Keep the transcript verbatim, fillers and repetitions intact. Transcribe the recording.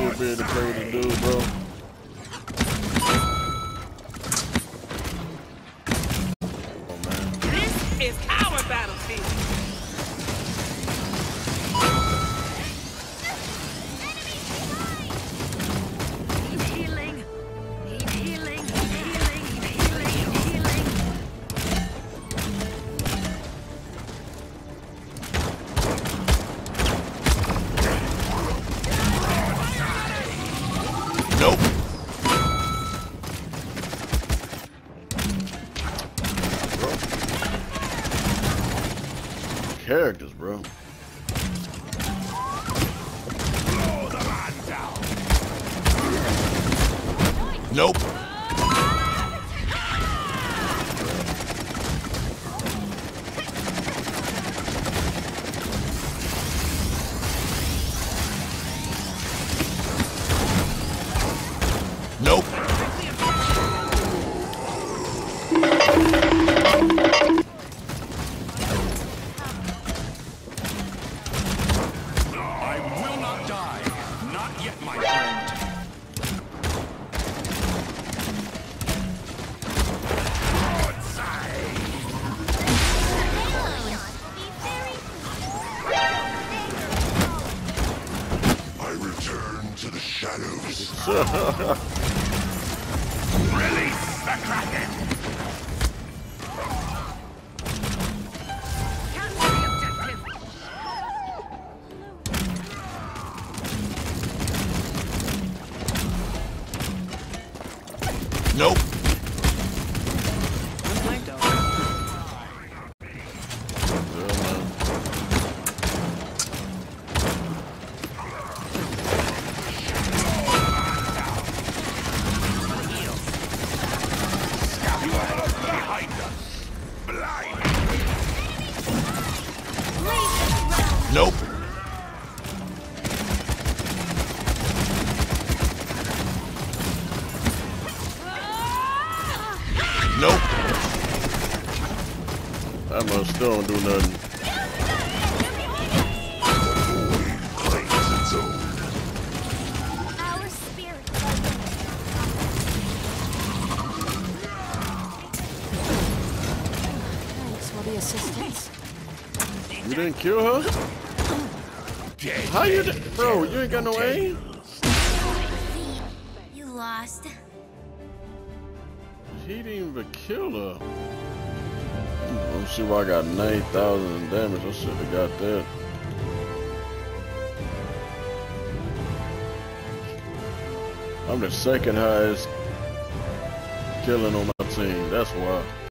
shit being to play with the dude, bro. Oh man. This is our battlefield. Need healing. Need healing. Need healing. Need healing. Need healing. Nope. Bro. Characters, bro. Nope. Nope. I will not die. Not yet, my friend. I return to the shadows. Release the Kraken! Capture the objective. Nope. Behind us! Blind! Nope. Nope. That must still don't do nothing. Claims its own. Our spirit. Thanks for the assistance. You didn't kill her? How you did? Bro, you ain't got no aim? You lost. He didn't even kill her. Let me see why I got nine thousand damage. I should have got that. I'm the second highest killing on my team. That's why.